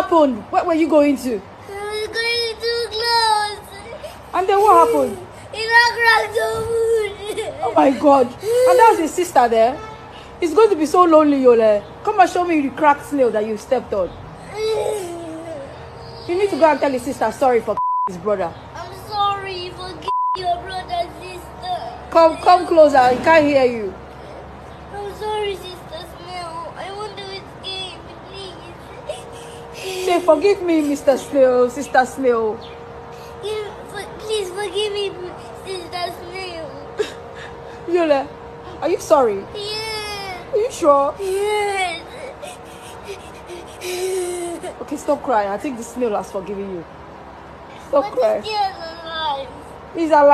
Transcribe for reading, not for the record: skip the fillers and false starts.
happened? Where were you going to? I was going too close. And then what happened? He cracked the food. Oh my God. And that's his sister there. It's going to be so lonely, Yole. Come and show me the cracked snail that you stepped on. You need to go and tell his sister sorry for his brother. I'm sorry for your brother, sister. Come closer. He can't hear you. I'm sorry, Sister Snail. I want to escape, please. Say, forgive me, Mr. Snail, Sister Snail. Please forgive me, Sister Snail. Yole, are you sorry? Yes. Are you sure? Yes. Okay, stop crying. I think the snail has forgiven you. Stop But crying. he's still alive. He's alive.